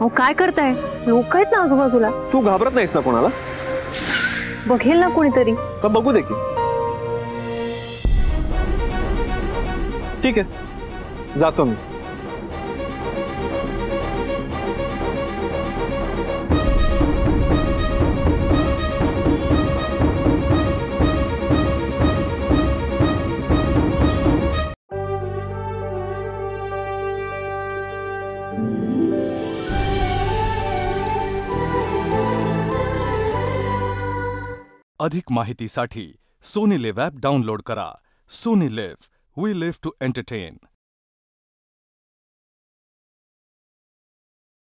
अहो काय करताय? लोक आहेत ना आजूबाजूला. तू घाबरत नाहीस ना कोणाला? बघेल ना कोणीतरी. तर बघू दे की. ठीक आहे, जातो मी. अधिक माहितीसाठी सोनी लिव्ह ॲप डाउनलोड करा. Sony LIV, we live to entertain.